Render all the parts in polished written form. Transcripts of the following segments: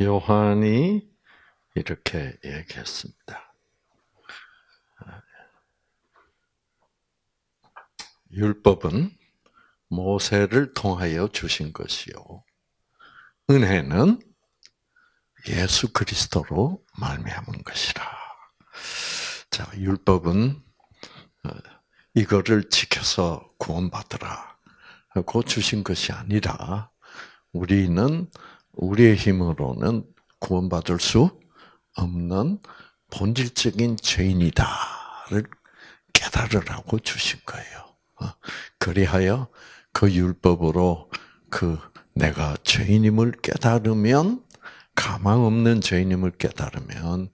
요한이 이렇게 얘기했습니다. 율법은 모세를 통하여 주신 것이요, 은혜는 예수 그리스도로 말미암은 것이라. 자, 율법은 이거를 지켜서 구원받으라 하고 주신 것이 아니라, 우리는 우리의 힘으로는 구원받을 수 없는 본질적인 죄인이다를 깨달으라고 주신 거예요. 그리하여 그 율법으로 내가 죄인임을 깨달으면, 가망 없는 죄인임을 깨달으면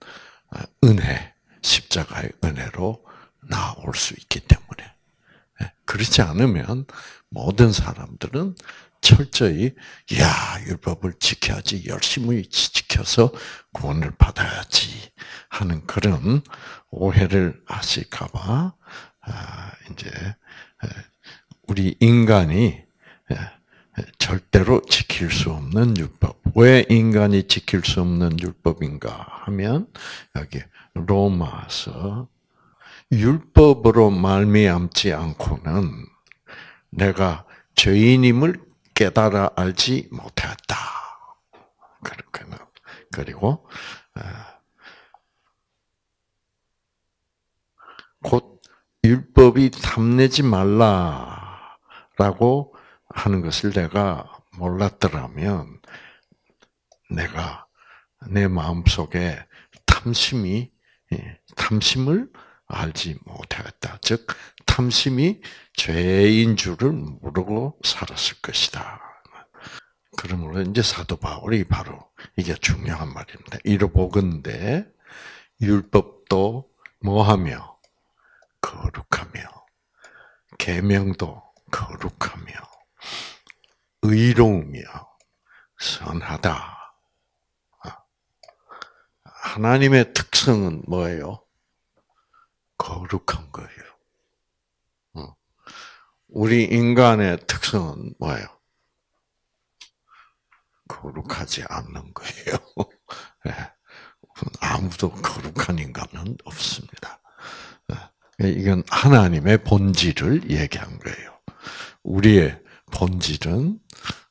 십자가의 은혜로 나올 수 있기 때문에. 그렇지 않으면 모든 사람들은 철저히 율법을 지켜야지, 열심히 지켜서 구원을 받아야지 하는 그런 오해를 하실까봐 이제 우리 인간이 절대로 지킬 수 없는 율법. 왜 인간이 지킬 수 없는 율법인가 하면, 여기 로마서, 율법으로 말미암지 않고는 내가 죄인임을 깨달아 알지 못했다. 그리고 곧 율법이 탐내지 말라라고 하는 것을 내가 몰랐더라면, 내가 내 마음속에 탐심을 알지 못하였다. 즉, 탐심이 죄인 줄을 모르고 살았을 것이다. 그러므로 이제 사도 바울이 바로 이게 중요한 말입니다. 이르보건대 율법도 뭐하며 거룩하며, 계명도 거룩하며, 의로우며 선하다. 하나님의 특성은 뭐예요? 거룩한 거예요. 우리 인간의 특성은 뭐예요? 거룩하지 않는 거예요. 아무도 거룩한 인간은 없습니다. 이건 하나님의 본질을 얘기한 거예요. 우리의 본질은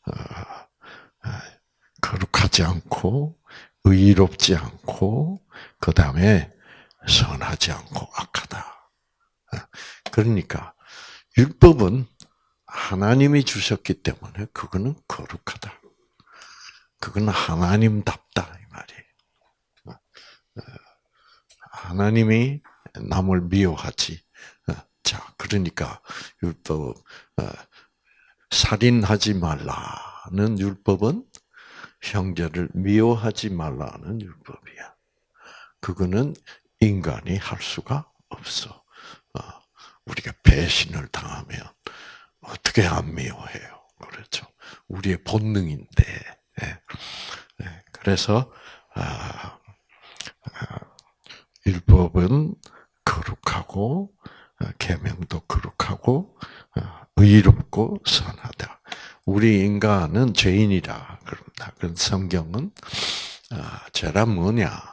거룩하지 않고, 의롭지 않고, 그 다음에 선하지 않고 악하다. 그러니까 율법은 하나님이 주셨기 때문에 그거는 거룩하다. 그거는 하나님답다 이 말이에요. 하나님이 남을 미워하지. 자, 그러니까 율법, 살인하지 말라는 율법은 형제를 미워하지 말라는 율법이야. 그거는 인간이 할 수가 없어. 우리가 배신을 당하면 어떻게 안 미워해요? 그렇죠. 우리의 본능인데. 그래서 율법은 거룩하고, 계명도 거룩하고, 의롭고 선하다. 우리 인간은 죄인이라 그럽니다. 그런 성경은 죄란 뭐냐?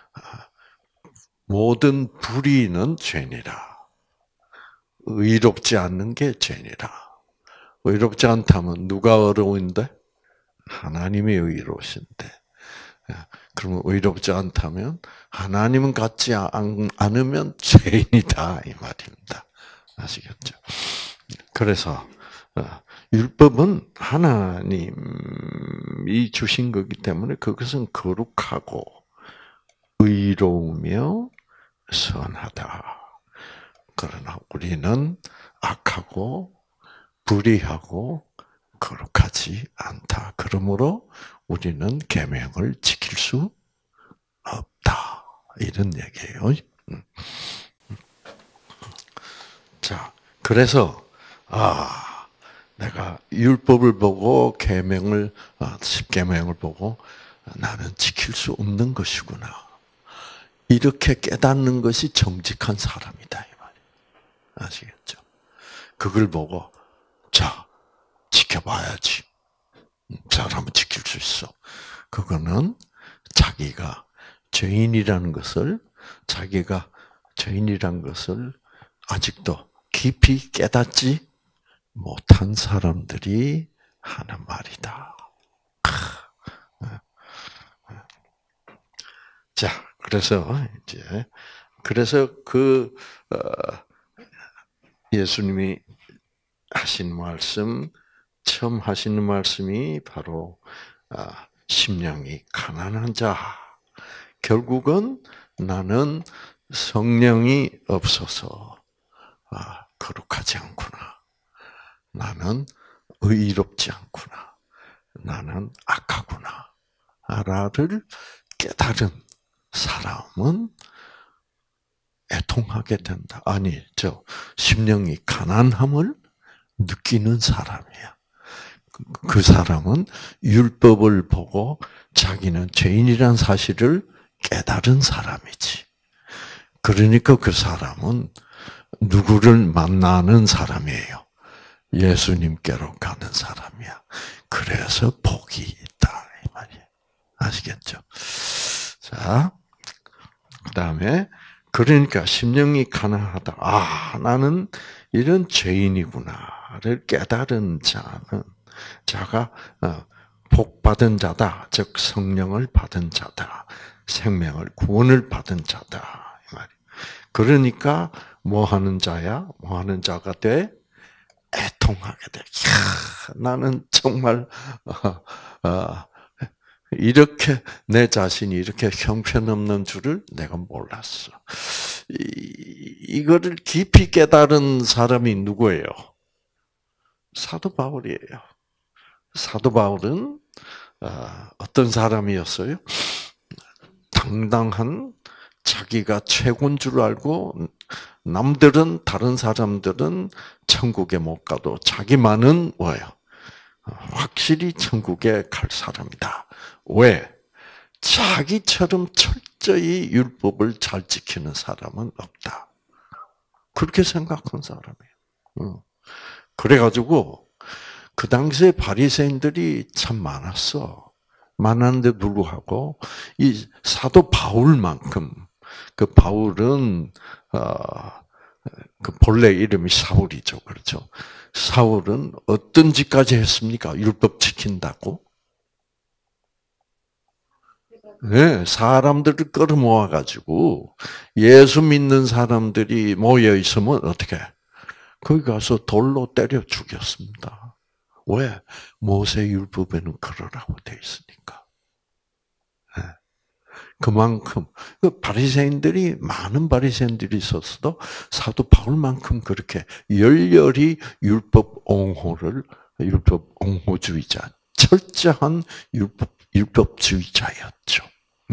모든 불의는 죄니라. 의롭지 않는 게 죄니라. 의롭지 않다면 누가 의로운데? 하나님이 의로우신데. 그러면 의롭지 않다면 하나님은 같지 않으면 죄인이다 이 말입니다. 아시겠죠? 그래서 율법은 하나님이 주신 거기 때문에 그것은 거룩하고 의로우며 선하다. 그러나 우리는 악하고 불의하고 거룩하지 않다. 그러므로 우리는 계명을 지킬 수 없다. 이런 얘기예요. 자, 그래서 내가 율법을 보고 계명을, 십계명을 보고 나는 지킬 수 없는 것이구나. 이렇게 깨닫는 것이 정직한 사람이다 이 말이에요. 아시겠죠? 그걸 보고 자, 지켜봐야지. 사람은 지킬 수 있어. 그거는 자기가 죄인이라는 것을, 자기가 죄인이라는 것을 아직도 깊이 깨닫지 못한 사람들이 하는 말이다. 자, 그래서 예수님이 하신 말씀, 처음 하시는 말씀이 바로 심령이 가난한 자. 결국은 나는 성령이 없어서 거룩하지 않구나. 나는 의롭지 않구나. 나는 악하구나. 라를 깨달은 사람은 애통하게 된다. 아니, 심령이 가난함을 느끼는 사람이야. 그 사람은 율법을 보고 자기는 죄인이란 사실을 깨달은 사람이지. 그러니까 그 사람은 누구를 만나는 사람이에요? 예수님께로 가는 사람이야. 그래서 복이 있다 이 말이에요. 아시겠죠? 자, 그다음에 그러니까 심령이 가난하다. 나는 이런 죄인이구나를 깨달은 자가 복 받은 자다. 즉 성령을 받은 자다. 생명을 구원을 받은 자다. 이 말이에요. 그러니까 뭐 하는 자야? 뭐 하는 자가 돼? 애통하게 돼. 나는 정말 이렇게 내 자신이 이렇게 형편없는 줄을 내가 몰랐어. 이거를 깊이 깨달은 사람이 누구예요? 사도 바울이에요. 사도 바울은 어떤 사람이었어요? 당당한 자기가 최고인 줄 알고 다른 사람들은 천국에 못 가도 자기만은 뭐예요? 확실히 천국에 갈 사람이다. 왜? 자기처럼 철저히 율법을 잘 지키는 사람은 없다. 그렇게 생각한 사람이에요. 그래가지고 그 당시에 바리새인들이 참 많았어. 많았는데 불구하고 이 사도 바울만큼, 그 바울은 그 본래 이름이 사울이죠, 그렇죠? 사울은 어떤 짓까지 했습니까? 율법 지킨다고? 네, 사람들을 끌어모아 가지고 예수 믿는 사람들이 모여 있으면 어떻게? 거기 가서 돌로 때려 죽였습니다. 왜? 모세 율법에는 그러라고 돼 있으니까. 네. 그만큼 바리새인들이 많은 바리새인들이 있었어도 사도 바울만큼 그렇게 열렬히 율법 옹호주의자, 철저한 율법주의자였죠.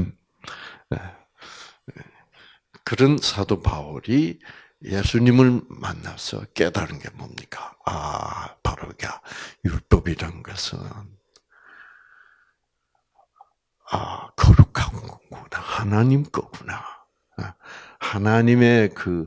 그런 사도 바울이 예수님을 만나서 깨달은 게 뭡니까? 바로 율법이란 것은 거룩한 거구나. 하나님 거구나. 하나님의 그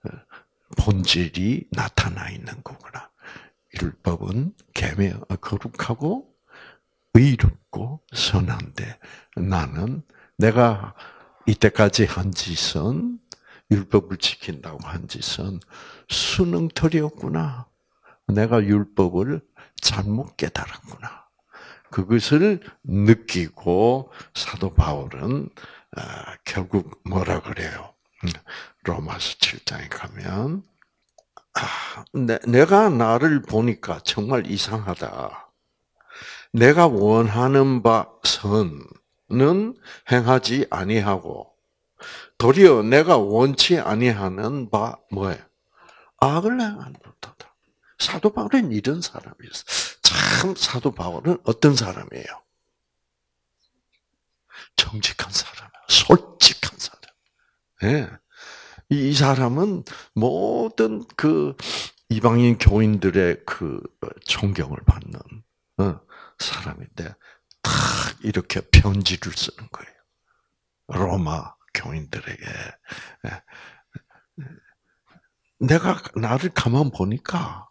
본질이 나타나 있는 거구나. 율법은 거룩하고 의롭고 선한데 나는 내가 이때까지 한 짓은 율법을 지킨다고 한 짓은 수능털이었구나. 내가 율법을 잘못 깨달았구나. 그것을 느끼고 사도 바울은 결국 뭐라 그래요? 로마서 7장에 가면 내가 나를 보니까 정말 이상하다. 내가 원하는 바 선은 행하지 아니하고 도리어 내가 원치 아니하는 바 뭐예요? 악을 행하는 것이다. 사도 바울은 이런 사람이었어. 참 사도 바울은 어떤 사람이에요? 정직한 사람이에요. 솔직한 사람. 네. 이 사람은 모든 그 이방인 교인들의 그 존경을 받는 사람인데 딱 이렇게 편지를 쓰는 거예요. 로마 교인들에게. 내가 나를 가만 보니까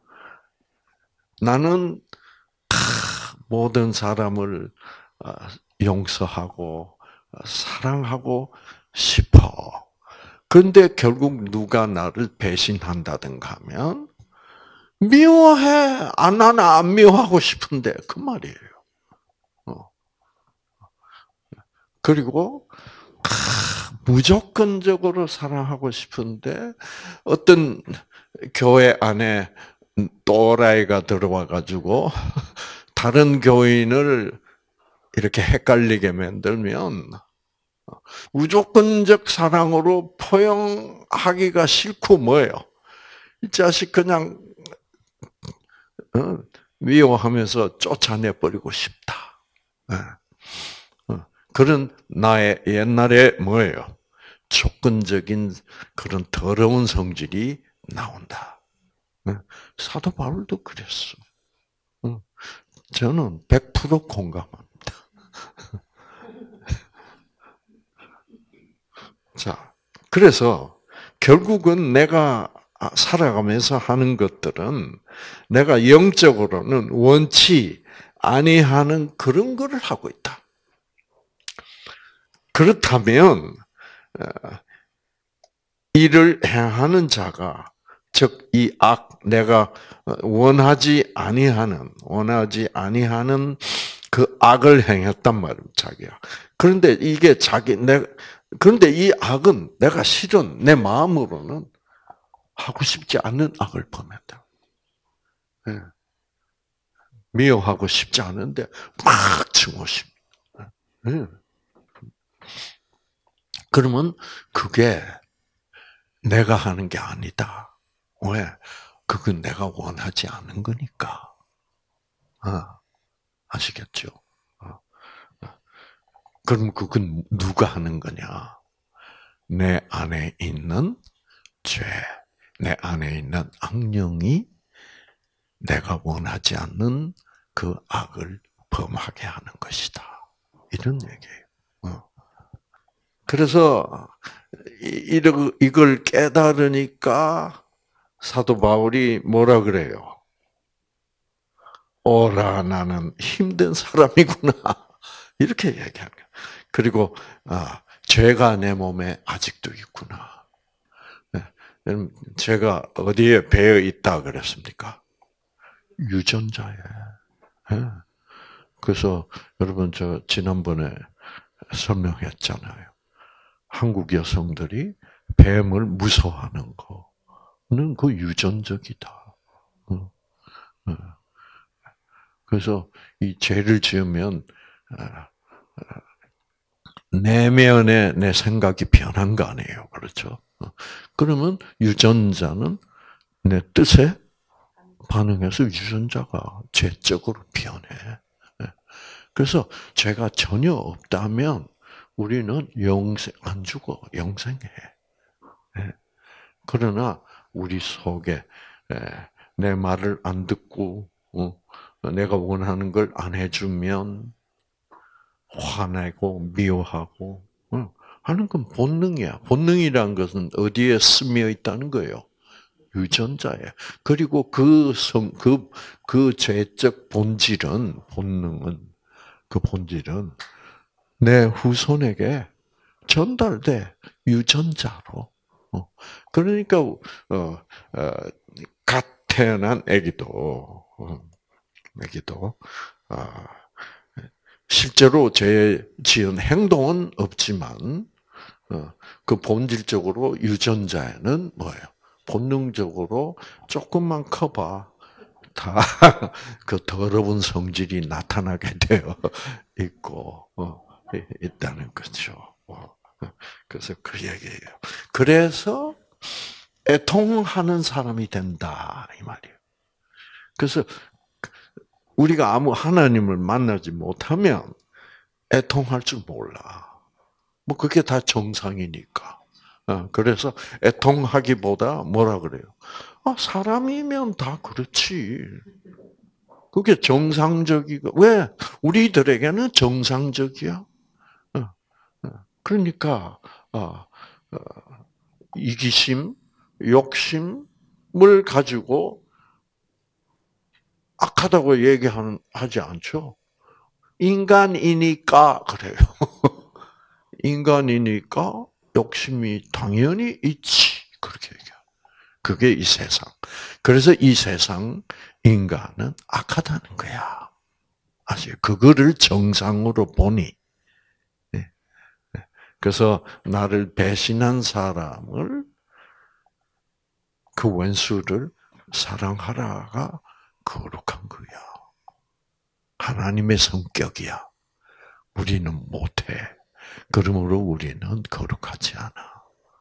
나는 모든 사람을 용서하고 사랑하고 싶어. 그런데 결국 누가 나를 배신한다든가 하면 미워해. 나는 안 미워하고 싶은데 그 말이에요. 어. 그리고 무조건적으로 사랑하고 싶은데 어떤 교회 안에 또라이가 들어와 가지고 다른 교인을 이렇게 헷갈리게 만들면 무조건적 사랑으로 포용하기가 싫고 뭐예요? 이 자식 그냥 미워하면서 쫓아내 버리고 싶다. 그런 나의 옛날에 뭐예요? 조건적인 그런 더러운 성질이 나온다. 사도 바울도 그랬어. 저는 100% 공감합니다. 자, 그래서 결국은 내가 살아가면서 하는 것들은 내가 영적으로는 원치 아니하는 그런 거를 하고 있다. 그렇다면 이를 행하는 자가 즉 이 내가 원하지 아니하는 그 악을 행했단 말이야, 자기야. 그런데 이게 그런데 이 악은 내가 실은 내 마음으로는 하고 싶지 않은 악을 범했다. 예. 미워하고 싶지 않은데 막 증오심. 예. 그러면 그게 내가 하는 게 아니다. 왜? 그건 내가 원하지 않은 거니까. 아시겠죠? 그럼 그건 누가 하는 거냐? 내 안에 있는 죄, 내 안에 있는 악령이 내가 원하지 않는 그 악을 범하게 하는 것이다. 이런 얘기예요. 그래서 이걸 깨달으니까 사도 바울이 뭐라 그래요? 오라, 나는 힘든 사람이구나. 이렇게 얘기하는 거예요. 그리고 죄가 내 몸에 아직도 있구나. 죄가 어디에 배어 있다 그랬습니까? 유전자에. 그래서 여러분 저 지난번에 설명했잖아요. 한국 여성들이 뱀을 무서워하는 거는 그 유전적이다. 그래서 이 죄를 지으면 내면에 내 생각이 변한 거 아니에요. 그렇죠? 그러면 유전자는 내 뜻에 반응해서 유전자가 죄적으로 변해. 그래서 죄가 전혀 없다면 우리는 안 죽어, 영생해. 그러나 우리 속에 내 말을 안 듣고 내가 원하는 걸 안 해주면 화내고 미워하고 하는 건 본능이야. 본능이란 것은 어디에 스며 있다는 거예요? 유전자에. 그리고 그 죄적 본능은 내 후손에게 전달돼 유전자로. 그러니까 갓 태어난 아기도 실제로 죄 지은 행동은 없지만 그 본질적으로 유전자에는 뭐예요? 본능적으로 조금만 커봐 다 그 더러운 성질이 나타나게 되어 있고 있다는 거죠. 그래서 그 얘기예요. 그래서 애통하는 사람이 된다 이 말이에요. 그래서 우리가 하나님을 만나지 못하면 애통할 줄 몰라. 뭐 그게 다 정상이니까. 그래서 애통하기보다 뭐라 그래요? 사람이면 다 그렇지. 그게 정상적이고 왜 우리들에게는 정상적이야? 그러니까 이기심, 욕심을 가지고 악하다고 하지 않죠. 인간이니까 그래요. 인간이니까 욕심이 당연히 있지. 그렇게 얘기해요. 그게 이 세상. 그래서 이 세상 인간은 악하다는 거야. 아시죠? 그거를 정상으로 보니. 그래서 나를 배신한 사람을 그 원수를 사랑하라가 거룩한 거야. 하나님의 성격이야. 우리는 못해. 그러므로 우리는 거룩하지 않아.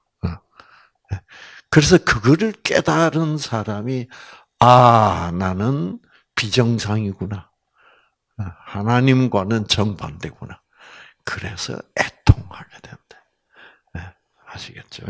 그래서 그거를 깨달은 사람이 나는 비정상이구나. 하나님과는 정반대구나. 그래서 애통하게 된다. 아시겠죠?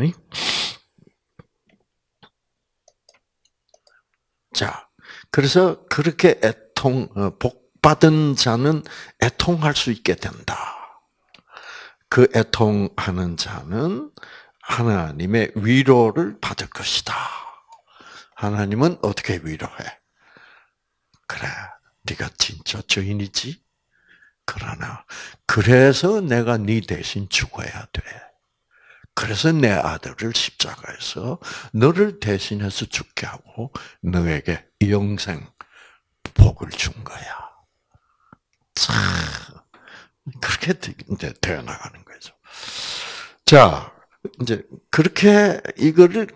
자, 그래서 그렇게 복 받은 자는 애통할 수 있게 된다. 그 애통하는 자는 하나님의 위로를 받을 것이다. 하나님은 어떻게 위로해? 그래, 네가 진짜 죄인이지. 그러나 그래서 내가 네 대신 죽어야 돼. 그래서 내 아들을 십자가에서 너를 대신해서 죽게 하고 너에게 영생 복을 준 거야. 참 그렇게 이제 되어 나가는 거죠. 자, 이제 그렇게 이거를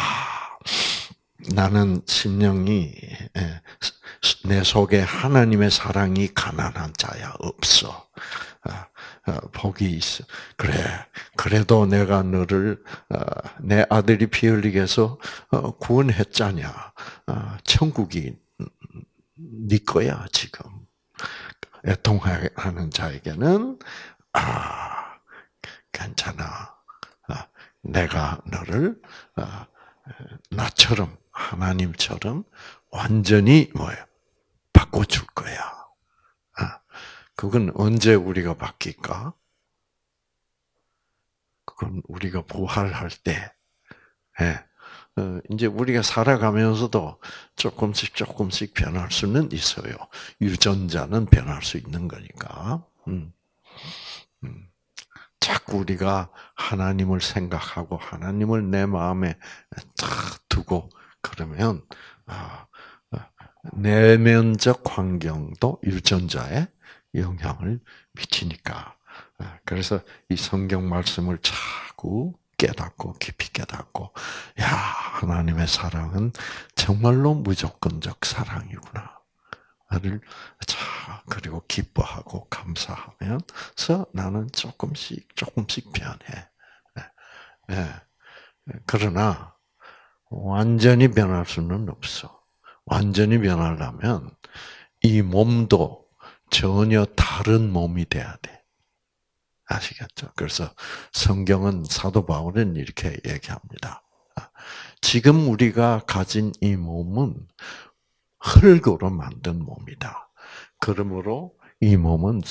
나는 심령이 내 속에 하나님의 사랑이 가난한 자야 없어. 복이 있어. 그래. 그래도 내가 너를 내 아들이 피 흘리게 해서 구원했잖냐. 천국이 네 거야 지금. 애통하는 자에게는 괜찮아. 내가 너를 나처럼 하나님처럼 완전히 바꿔줄 거야. 그건 언제 우리가 바뀔까? 그건 우리가 부활할 때. 이제 우리가 살아가면서도 조금씩 변할 수는 있어요. 유전자는 변할 수 있는 거니까. 자꾸 우리가 하나님을 생각하고 하나님을 내 마음에 딱 두고 그러면 내면적 환경도 유전자에 영향을 미치니까. 그래서 이 성경 말씀을 자꾸 깨닫고 깊이 깨닫고 하나님의 사랑은 정말로 무조건적 사랑이구나. 를 그리고 기뻐하고 감사하면서 나는 조금씩 변해. 그러나 완전히 변할 수는 없어. 완전히 변하려면 이 몸도 전혀 다른 몸이 돼야 돼. 아시겠죠? 그래서 성경은 사도 바울은 이렇게 얘기합니다. 지금 우리가 가진 이 몸은 흙으로 만든 몸이다. 그러므로 이 몸은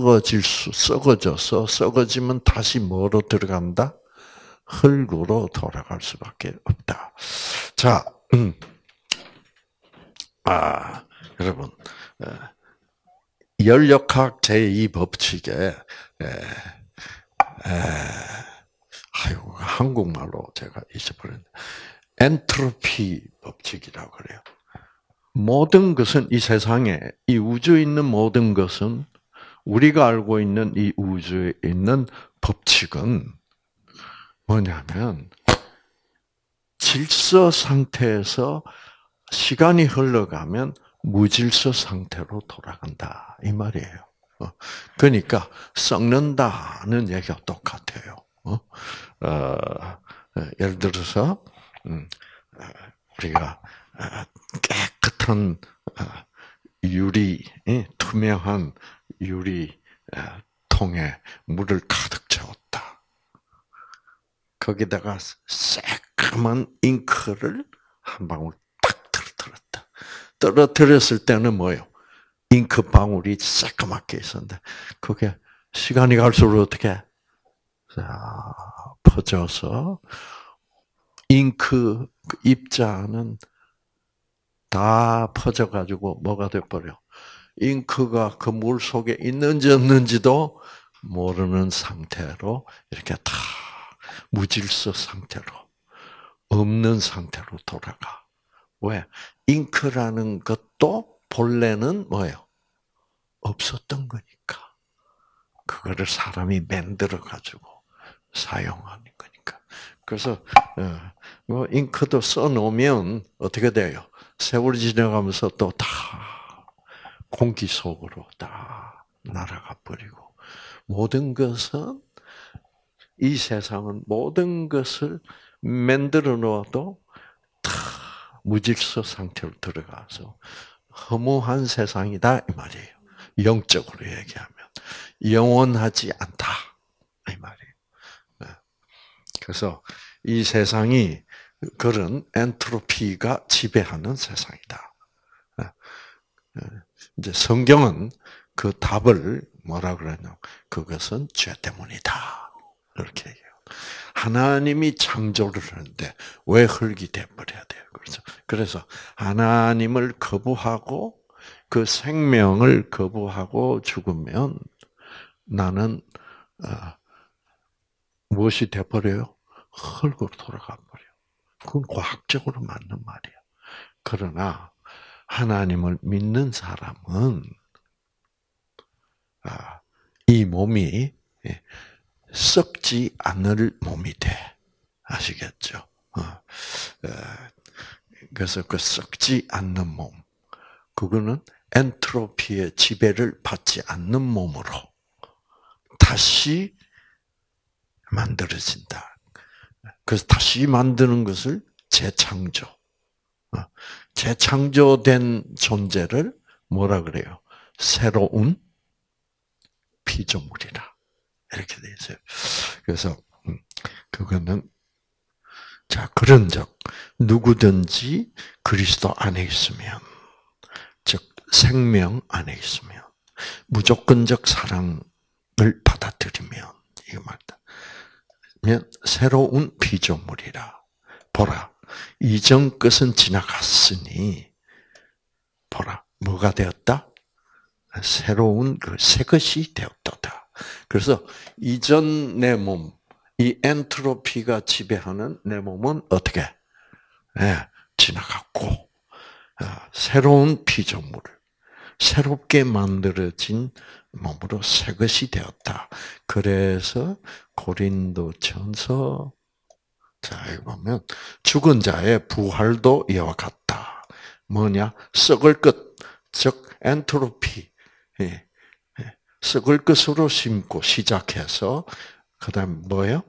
썩어져서 썩어지면 다시 뭐로 들어간다? 흙으로 돌아갈 수밖에 없다. 자, 여러분, 열역학 제2법칙에 한국말로 제가 잊어버렸네. 엔트로피 법칙이라고 그래요. 모든 것은 이 세상에 이 우주에 있는 모든 것은 우리가 알고 있는 이 우주에 있는 법칙은 뭐냐면 질서 상태에서 시간이 흘러가면 무질서 상태로 돌아간다 이 말이에요. 그러니까 썩는다는 얘기가 똑같아요. 예를 들어서 우리가 깨끗한 유리, 투명한 유리 통에 물을 가득 채웠다. 거기다가 새까만 잉크를 한 방울 딱 떨어뜨렸다. 떨어뜨렸을 때는 뭐예요? 잉크 방울이 새까맣게 있었는데 그게 시간이 갈수록 어떻게 퍼져서 잉크 입자는 다 퍼져가지고 뭐가 돼버려? 잉크가 그 물 속에 있는지 없는지도 모르는 상태로 이렇게 다 무질서 상태로 없는 상태로 돌아가. 왜? 잉크라는 것도 본래는 뭐예요? 없었던 거니까. 그거를 사람이 만들어 가지고 사용하는 거니까. 그래서 뭐 잉크도 써놓으면 어떻게 돼요? 세월이 지나가면서 또 다 공기 속으로 다 날아가 버리고 모든 것은 이 세상은 모든 것을 만들어 놓아도 다 무질서 상태로 들어가서 허무한 세상이다 이 말이에요. 영적으로 얘기하면 영원하지 않다 이 말이에요. 그래서 이 세상이 그런 엔트로피가 지배하는 세상이다. 이제 성경은 그 답을 뭐라 그러냐? 그것은 죄 때문이다. 이렇게 얘기해요. 하나님이 창조를 하는데 왜 흙이 돼버려야 돼요? 그래서 하나님을 거부하고 그 생명을 거부하고 죽으면 나는 무엇이 돼버려요? 흙으로 돌아가 버려. 그건 과학적으로 맞는 말이야. 그러나 하나님을 믿는 사람은 이 몸이 썩지 않을 몸이 돼. 아시겠죠? 그래서 그 썩지 않는 몸, 그거는 엔트로피의 지배를 받지 않는 몸으로 다시 만들어진다. 그래서 다시 만드는 것을 재창조. 재창조된 존재를 뭐라 그래요? 새로운 피조물이라. 이렇게 돼 있어요. 그래서 그거는 자 그런즉 누구든지 그리스도 안에 있으면, 즉 생명 안에 있으면 무조건적 사랑을 받아들이면 이거 말다. 새로운 피조물이라. 보라, 이전 것은 지나갔으니 보라, 뭐가 되었다? 새로운 그 새 것이 되었다. 그래서 이전 내 몸, 이 엔트로피가 지배하는 내 몸은 어떻게? 지나갔고 새로운 피조물, 새롭게 만들어진 몸으로 새 것이 되었다. 그래서 고린도전서 자, 여기 보면 죽은 자의 부활도 이와 같다. 뭐냐? 썩을 것, 즉 엔트로피, 썩을 것으로 심고 시작해서 그다음 뭐예요?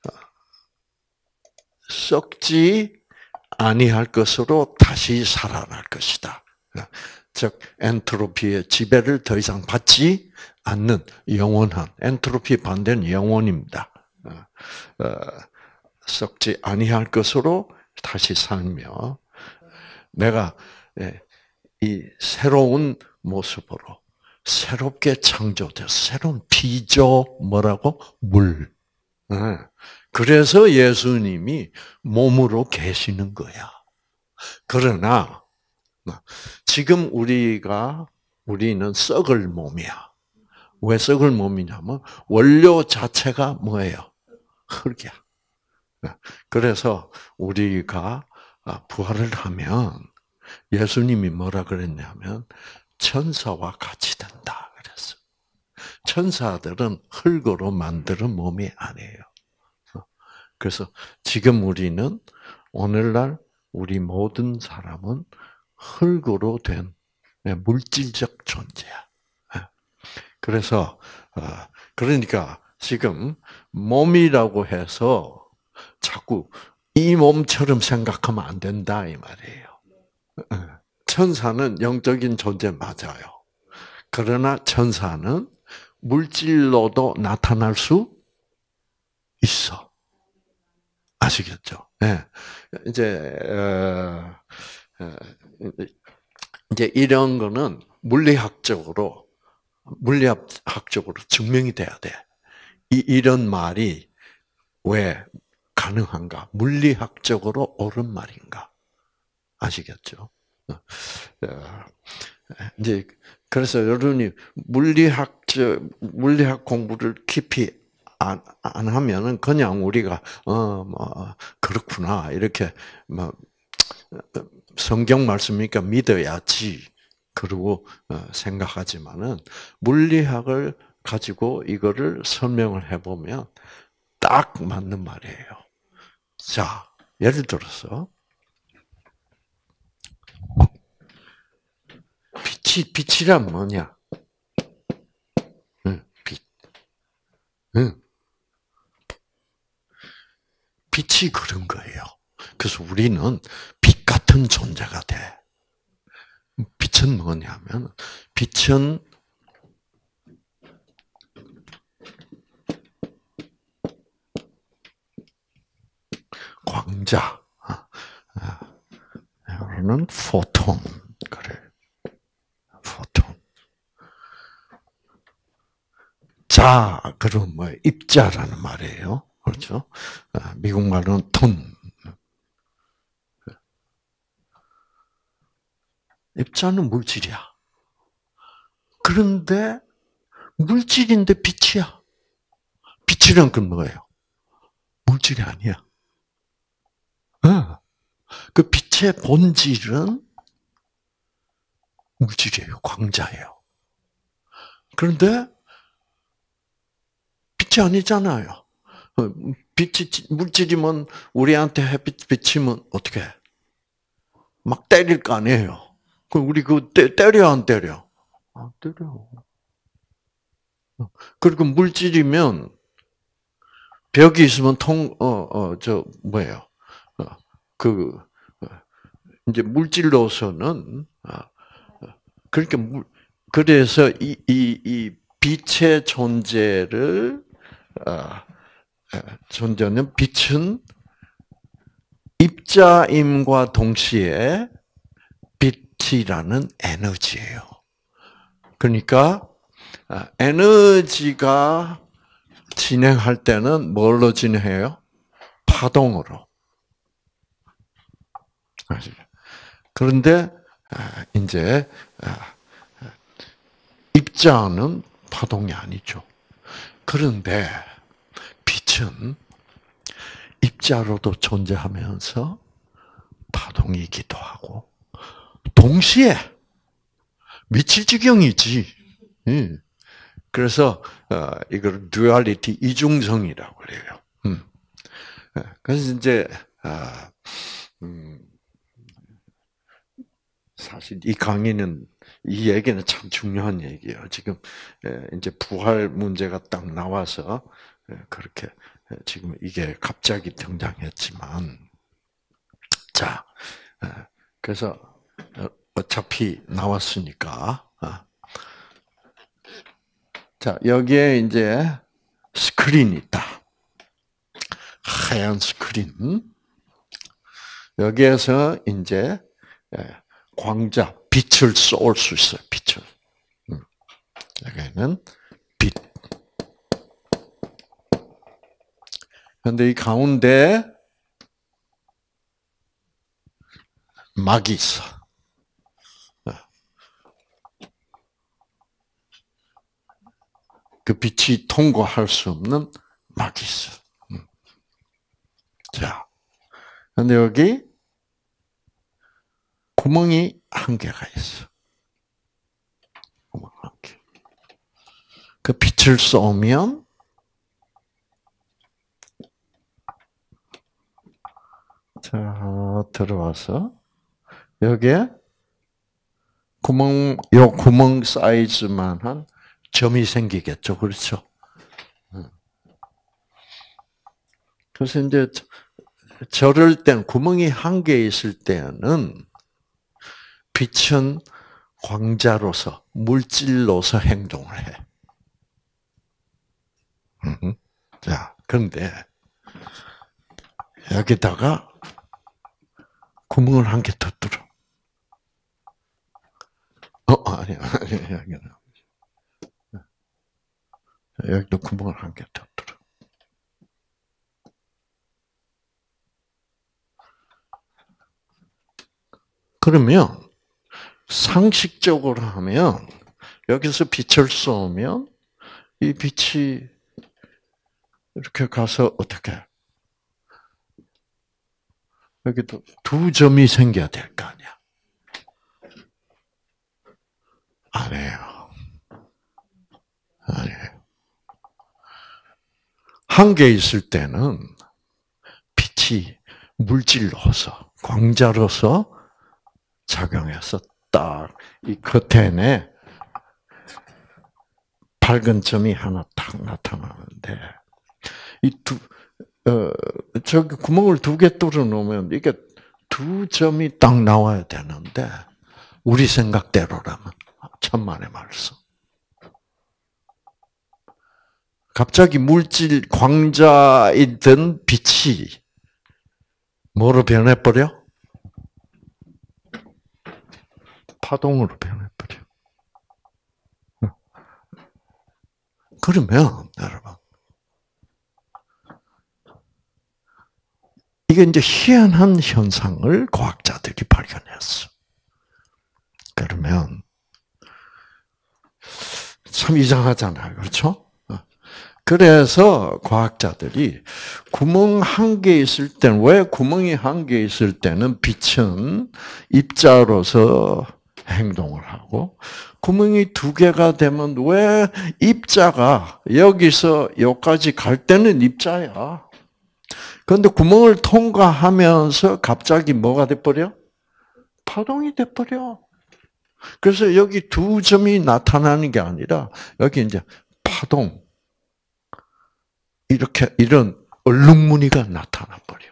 썩지 아니할 것으로 다시 살아날 것이다. 즉 엔트로피의 지배를 더 이상 받지 않는 영원한, 엔트로피 반대는 영원입니다. 썩지 아니할 것으로 다시 살며 내가 이 새로운 모습으로 새롭게 창조돼서 새로운 피조 뭐라고? 물. 그래서 예수님이 몸으로 계시는 거야. 그러나 지금 우리는 썩을 몸이야. 왜 썩을 몸이냐면 원료 자체가 뭐예요? 흙이야. 그래서 우리가 부활을 하면 예수님이 뭐라 그랬냐면 천사와 같이 된다 그랬어. 천사들은 흙으로 만드는 몸이 아니에요. 그래서 지금 우리는 오늘날 우리 모든 사람은 흙으로 된 물질적 존재야. 그래서 그러니까 지금 몸이라고 해서 자꾸 이 몸처럼 생각하면 안 된다 이 말이에요. 천사는 영적인 존재 맞아요. 그러나 천사는 물질로도 나타날 수 있어. 아시겠죠? 네. 이제 이런 거는 물리학적으로 증명이 돼야 돼. 이런 말이 왜 가능한가? 물리학적으로 옳은 말인가? 아시겠죠? 이제 그래서 여러분이 물리학 공부를 깊이 안 하면은 그냥 우리가 뭐 그렇구나 이렇게 뭐 성경 말씀이니까 믿어야지 그러고 생각하지만은 물리학을 가지고 이거를 설명을 해보면 딱 맞는 말이에요. 자, 예를 들어서 빛이란 뭐냐? 빛. 빛이 그런 거예요. 그래서 우리는 빛 같은 존재가 돼. 빛은 뭐냐면, 빛은 광자, 이거는 포톤, 그래. 포톤. 자, 그럼 뭐 입자라는 말이에요. 그렇죠? 미국 말로는 톤. 입자는 물질이야. 그런데 물질인데 빛이야. 빛이란 건 뭐예요? 물질이 아니야. 그 빛의 본질은 물질이에요. 광자예요. 그런데 빛이 아니잖아요. 빛이 물질이면 우리한테 햇빛 비치면 어떻게 해? 막 때릴 거 아니에요. 그럼 우리 때려 안 때려? 안 때려. 그리고 물질이면 벽이 있으면 뭐예요? 그 이제 물질로서는 그러니까 그래서 이 빛의 존재는 빛은 입자임과 동시에 빛이라는 에너지예요. 그러니까 에너지가 진행할 때는 뭘로 진행해요? 파동으로. 그런데 이제 입자는 파동이 아니죠. 그런데 빛은 입자로도 존재하면서 파동이기도 하고 동시에 미칠 지경이지. 그래서 이걸 듀얼리티 이중성이라고 그래요. 그래서 이제 사실 이 강의는 이 얘기는 참 중요한 얘기예요. 지금 이제 부활 문제가 딱 나와서 그렇게 지금 이게 갑자기 등장했지만 자 그래서 어차피 나왔으니까 자 여기에 이제 스크린이 있다. 하얀 스크린. 여기에서 이제 광자, 빛을 쏠 수 있어요. 빛을. 여기는 빛. 그런데 이 가운데 막이 있어. 그 빛이 통과할 수 없는 막이 있어. 자, 근데 여기 구멍이 한 개가 있어. 구멍 한 개. 그 빛을 쏘면 자 들어와서 여기에 요 구멍 사이즈만한 점이 생기겠죠, 그렇죠? 그래서 이제 저럴 땐 구멍이 한 개 있을 때는 빛은 광자로서 물질로서 행동을 해. 자, 그런데 여기다가 구멍을 한 개 더 뚫어. 아니야. 여기도 구멍을 한 개 더 뚫어. 그러면 상식적으로 하면 여기서 빛을 쏘면 이 빛이 이렇게 가서 어떻게? 여기도 두 점이 생겨야 될 거 아니야. 아니에요. 아니에요. 한 개 있을 때는 빛이 물질로서, 광자로서 작용해서 딱 이 커튼에 밝은 점이 하나 딱 나타나는데, 저기 구멍을 두 개 뚫어 놓으면 이게 두 점이 딱 나와야 되는데, 우리 생각대로라면 천만의 말씀. 갑자기 물질 광자이던 빛이 뭐로 변해버려? 파동으로 변해버려. 그러면 여러분, 이게 이제 희한한 현상을 과학자들이 발견했어. 그러면 참 이상하잖아요, 그렇죠? 그래서 과학자들이 구멍 한 개 있을 때는, 왜 구멍이 한 개 있을 때는 빛은 입자로서 행동을 하고, 구멍이 두 개가 되면 왜 입자가 여기서 여기까지 갈 때는 입자야. 그런데 구멍을 통과하면서 갑자기 뭐가 돼버려? 파동이 돼버려. 그래서 여기 두 점이 나타나는 게 아니라 여기 이제 파동, 이런 얼룩무늬가 나타나 버려.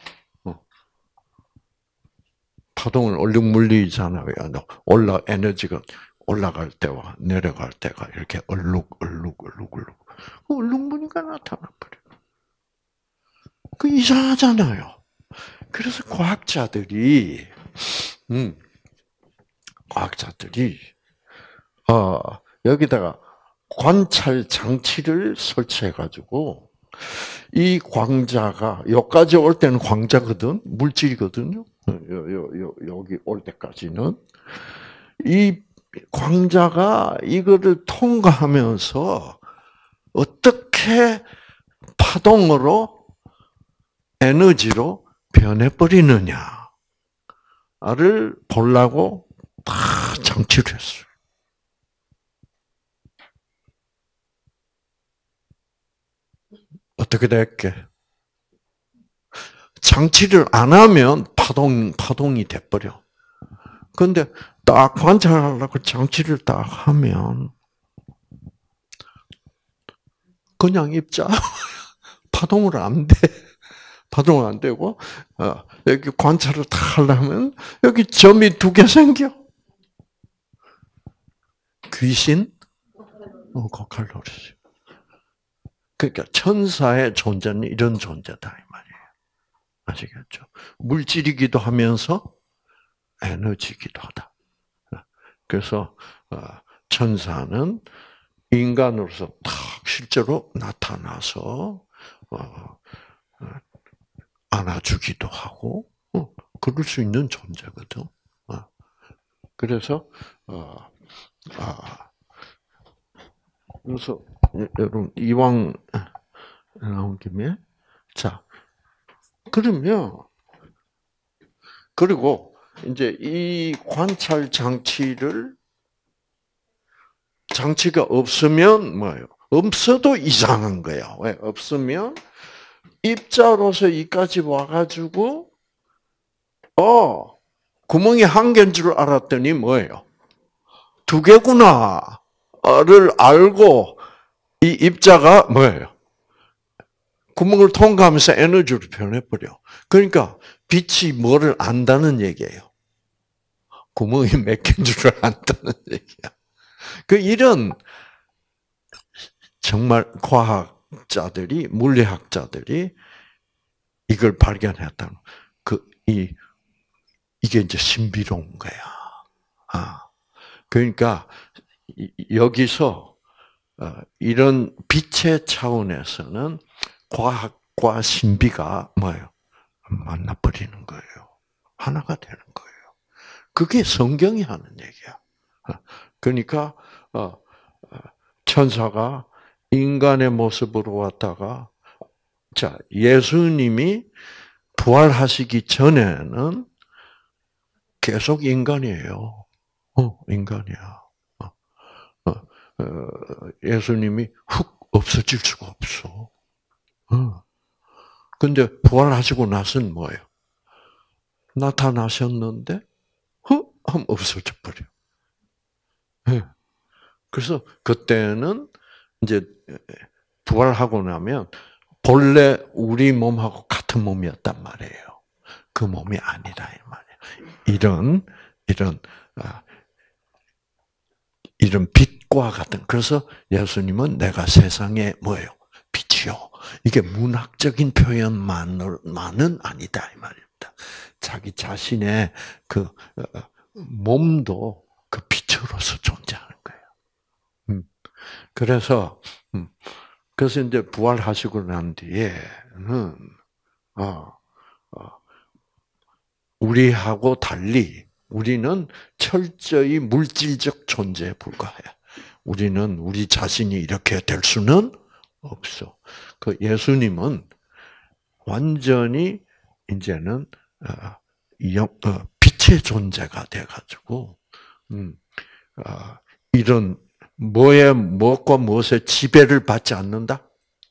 파동은 얼룩무늬잖아요. 에너지가 올라갈 때와 내려갈 때가 이렇게 얼룩무늬가 나타나 버려. 그 이상하잖아요. 그래서 과학자들이 여기다가 관찰 장치를 설치해 가지고 이 광자가 여기까지 올 때는 광자거든, 물질이거든요. 여기 올 때까지는 이 광자가 이거를 통과하면서 어떻게 파동으로 에너지로 변해버리느냐를 보려고 다 장치를 했어요. 어떻게 될게? 장치를 안 하면 파동이 돼버려. 그런데 딱 관찰하려고 장치를 딱 하면 그냥 입자. 파동을 안 돼. 파동은 안 되고, 여기 관찰을 딱 하려면 여기 점이 두 개 생겨. 귀신? 고칼로리스. 그러니까 천사의 존재는 이런 존재다 이 말이에요. 아시겠죠? 물질이기도 하면서 에너지이기도 하다. 그래서 천사는 인간으로서 딱 실제로 나타나서 안아주기도 하고 그럴 수 있는 존재거든. 그래서 여러분 이왕 나온 김에 자 그러면 그리고 이제 이 관찰 장치가 없으면 뭐예요? 없어도 이상한 거야. 왜 없으면 입자로서 이까지 와가지고 구멍이 한 개인 줄 알았더니 뭐예요? 두 개구나를 알고 이 입자가 뭐예요? 구멍을 통과하면서 에너지로 변해버려. 그러니까 빛이 뭐를 안다는 얘기예요. 구멍이 몇 개인 줄 안다는 얘기야. 이런 정말 과학자들이, 물리학자들이 이걸 발견했다는 이게 이제 신비로운 거야. 그러니까 여기서 이런 빛의 차원에서는 과학과 신비가 뭐예요? 만나버리는 거예요. 하나가 되는 거예요. 그게 성경이 하는 얘기야. 그러니까 천사가 인간의 모습으로 왔다가, 자, 예수님이 부활하시기 전에는 계속 인간이에요. 인간이야. 예수님이 훅 없어질 수가 없어. 근데 부활하시고 나서는 뭐예요? 나타나셨는데, 하면 없어져 버려. 그래서 그때는 이제 부활하고 나면 본래 우리 몸하고 같은 몸이었단 말이에요. 그 몸이 아니라 이 말이에요. 이런 빛과 같은. 그래서 예수님은 내가 세상의 뭐예요? 빛이요. 이게 문학적인 표현만은 아니다 이 말입니다. 자기 자신의 그 몸도 그 빛으로서 존재하는 거예요. 그래서 이제 부활하시고 난 뒤에는 우리하고 달리 우리는 철저히 물질적 존재에 불과해. 우리는 우리 자신이 이렇게 될 수는 없어. 그 예수님은 완전히 이제는 빛의 존재가 돼가지고 이런 무엇과 무엇의 지배를 받지 않는다?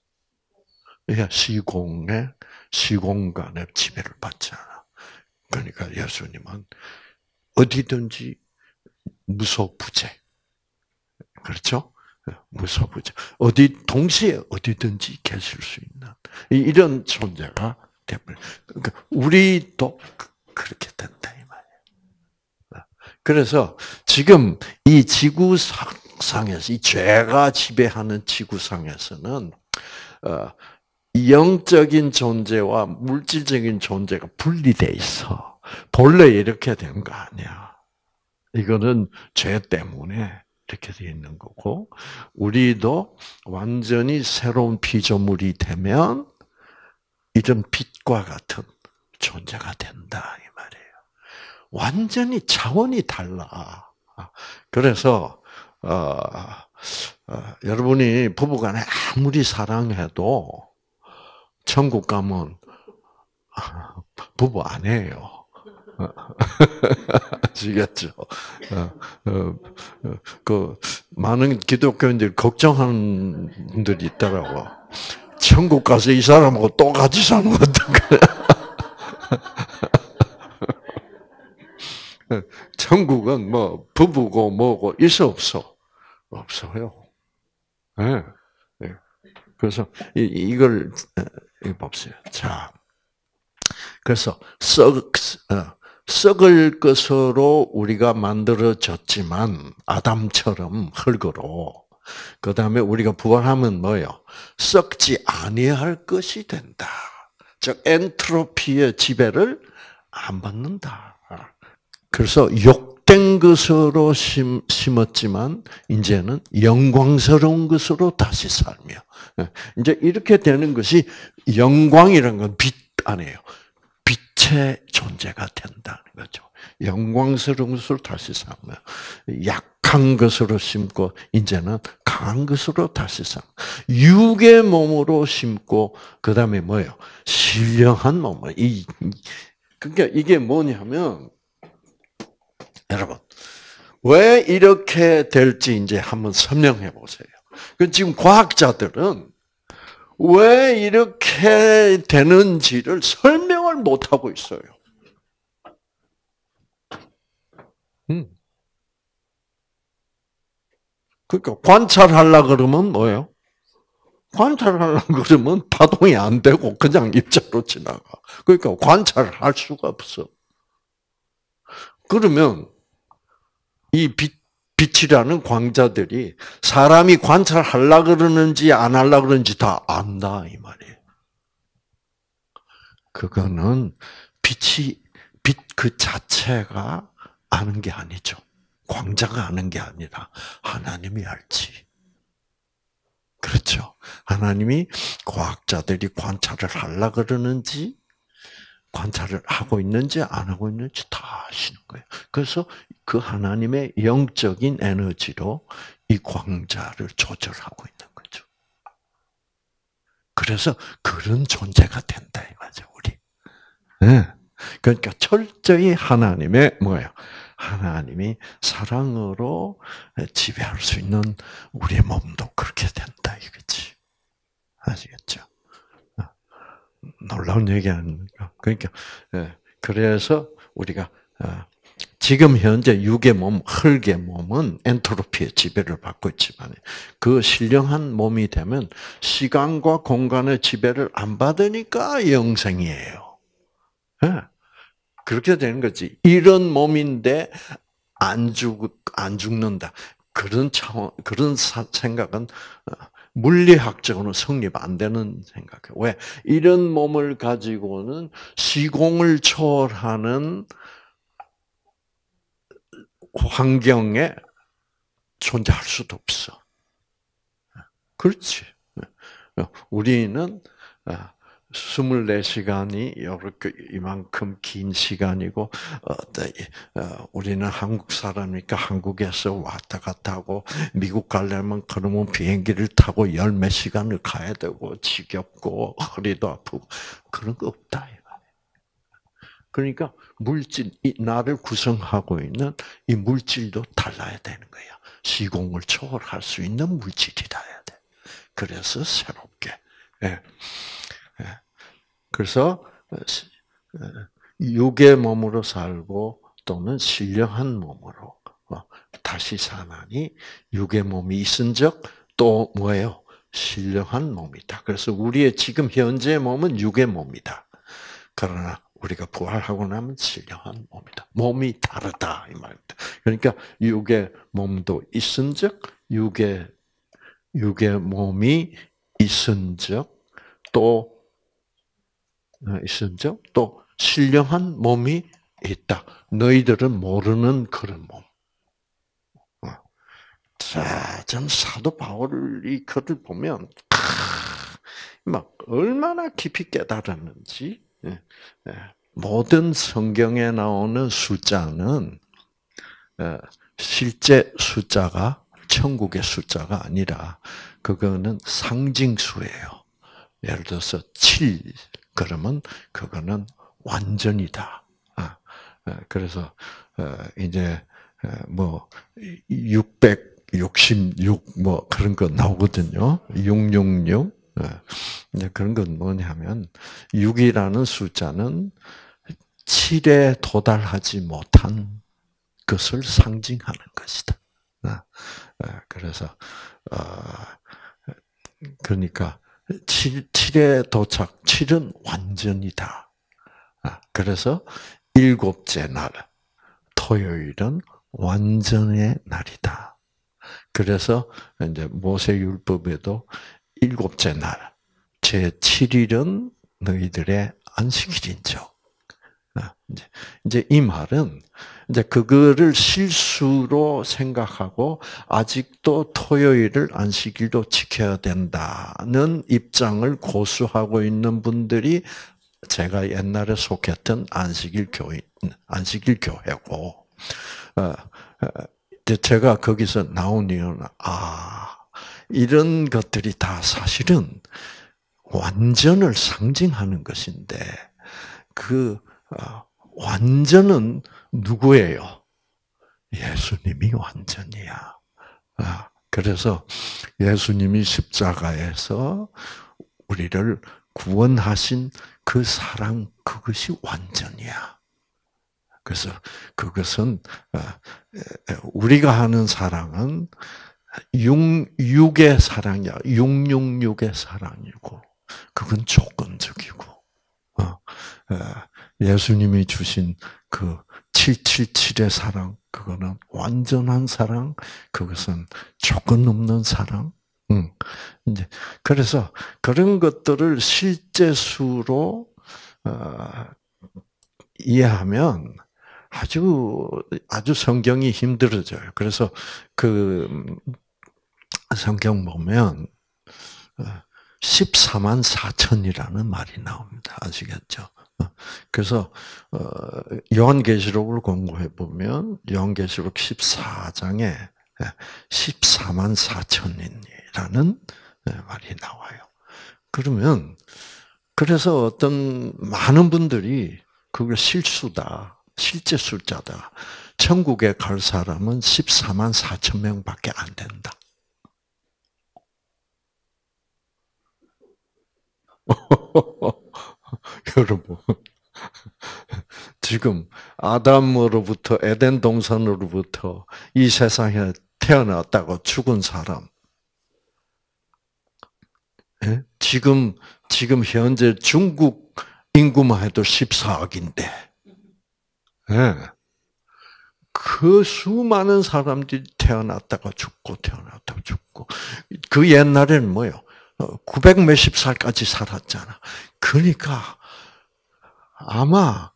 시공간의 지배를 받지 않아. 그러니까 예수님은 어디든지 무소부재. 그렇죠? 무소부재. 동시에 어디든지 계실 수 있는 이런 존재가 되면, 그러니까 우리도 그렇게 된다 이 말이에요. 그래서 지금 이 지구상에서 이 죄가 지배하는 지구상에서는 영적인 존재와 물질적인 존재가 분리돼 있어. 본래 이렇게 된 거 아니야. 이거는 죄 때문에 이렇게 돼 있는 거고, 우리도 완전히 새로운 피조물이 되면 이런 빛과 같은 존재가 된다 이 말이에요. 완전히 차원이 달라. 그래서 여러분이 부부간에 아무리 사랑해도 천국 가면 부부 안 해요. 아시겠죠? 그 많은 기독교인들 걱정하는 분들이 있더라고. 천국 가서 이 사람하고 또 같이 사는 거 어떡해? 천국은 뭐 부부고 뭐고 있어 없어? 없어요. 네. 그래서 이걸 봅시다. 자, 그래서 썩을 것으로 우리가 만들어졌지만 아담처럼 흙으로, 그 다음에 우리가 부활하면 뭐요? 썩지 아니할 것이 된다. 즉 엔트로피의 지배를 안 받는다. 그래서 욕된 것으로 심었지만 이제는 영광스러운 것으로 다시 살며, 이제 이렇게 되는 것이 영광이라는 건 빛 아니에요. 빛의 존재가 된다는 거죠. 영광스러운 것으로 다시 살며, 약한 것으로 심고 이제는 강한 것으로 다시 살며, 육의 몸으로 심고 그 다음에 뭐예요? 신령한 몸을. 그러니까 이게 뭐냐면, 여러분, 왜 이렇게 될지 이제 한번 설명해 보세요. 지금 과학자들은 왜 이렇게 되는지를 설명을 못 하고 있어요. 그러니까 관찰하려 그러면 뭐예요? 관찰하려고 그러면 파동이 안 되고 그냥 입자로 지나가. 그러니까 관찰할 수가 없어. 그러면 이 빛이라는 광자들이 사람이 관찰하려고 그러는지 안 하려고 그러는지 다 안다 이 말이에요. 그거는 빛 그 자체가 아는 게 아니죠. 광자가 아는 게 아니라 하나님이 알지. 그렇죠. 하나님이 과학자들이 관찰을 하려고 그러는지 관찰을 하고 있는지 안 하고 있는지 다 아시는 거예요. 그래서 그 하나님의 영적인 에너지로 이 광자를 조절하고 있는 거죠. 그래서 그런 존재가 된다 이 말이죠, 우리. 네. 그러니까 철저히 하나님의 뭐예요? 하나님이 사랑으로 지배할 수 있는 우리의 몸도 그렇게 된다 이거지. 아시겠죠? 놀라운 얘기 아닙니까? 그러니까 그래서 우리가 지금 현재 육의 몸, 흙의 몸은 엔트로피의 지배를 받고 있지만 그 신령한 몸이 되면 시간과 공간의 지배를 안 받으니까 영생이에요. 그렇게 되는 거지. 이런 몸인데 안 죽는다. 그런 차원, 그런 생각은 물리학적으로는 성립 안 되는 생각이에요. 왜? 이런 몸을 가지고는 시공을 초월하는 환경에 존재할 수도 없어. 그렇지. 우리는 24시간이 이렇게 이만큼 긴 시간이고, 우리는 한국 사람이니까 한국에서 왔다 갔다 하고, 미국 가려면 그러면 비행기를 타고 열 몇 시간을 가야 되고, 지겹고, 허리도 아프고, 그런 거 없다. 그러니까 물질, 나를 구성하고 있는 이 물질도 달라야 되는 거야. 시공을 초월할 수 있는 물질이라 해야 돼. 그래서 새롭게. 그래서 육의 몸으로 살고 또는 신령한 몸으로 다시 사나니 육의 몸이 있은즉 또 뭐예요? 신령한 몸이다. 그래서 우리의 지금 현재의 몸은 육의 몸이다. 그러나 우리가 부활하고 나면 신령한 몸이다. 몸이 다르다 이 말입니다. 그러니까 육의 몸도 있은즉 육의 몸이 있은즉 또 신령한 몸이 있다. 너희들은 모르는 그런 몸. 자, 전 사도 바울이 글을 보면 막 얼마나 깊이 깨달았는지. 모든 성경에 나오는 숫자는 실제 숫자가 천국의 숫자가 아니라 그거는 상징수예요. 예를 들어서 7 그러면 그거는 완전이다. 그래서 이제 뭐 666 뭐 그런 거 나오거든요. 666. 그런 건 뭐냐면 6이라는 숫자는 7에 도달하지 못한 것을 상징하는 것이다. 그래서 그러니까 7에 도착, 7은 완전이다. 그래서 일곱째 날, 토요일은 완전의 날이다. 그래서 이제 모세율법에도 일곱째 날, 제7일은 너희들의 안식일인즉. 이제 이 말은 이제 그거를 실수로 생각하고 아직도 토요일을 안식일로 지켜야 된다는 입장을 고수하고 있는 분들이 제가 옛날에 속했던 안식일 교회고, 제가 거기서 나온 이유는 이런 것들이 다 사실은 완전을 상징하는 것인데 그 완전은 누구예요? 예수님이 완전이야. 그래서 예수님이 십자가에서 우리를 구원하신 그 사랑, 그것이 완전이야. 그래서 그것은 우리가 하는 사랑은 육의 사랑이야. 666의 사랑이고 그건 조건적이고 예수님이 주신 그 777의 사랑, 그거는 완전한 사랑, 그것은 조건 없는 사랑. 이제 그래서 그런 것들을 실제 수로 이해하면 아주 성경이 힘들어져요. 그래서 그 성경 보면 14만 4천이라는 말이 나옵니다. 아시겠죠? 그래서 요한계시록을 공부해 보면 요한계시록 14장에 14만 4천인이라는 말이 나와요. 그러면 그래서 어떤 많은 분들이 그걸 실수다, 실제 숫자다. 천국에 갈 사람은 14만 4천 명밖에 안 된다. 여러분, 지금 아담으로부터 에덴 동산으로부터 이 세상에 태어났다고 죽은 사람, 예? 지금 현재 중국 인구만 해도 14억인데, 예. 그 수많은 사람들이 태어났다가 죽고 태어났다가 죽고, 그 옛날에는 뭐요? 900 몇십 살까지 살았잖아. 그러니까 아마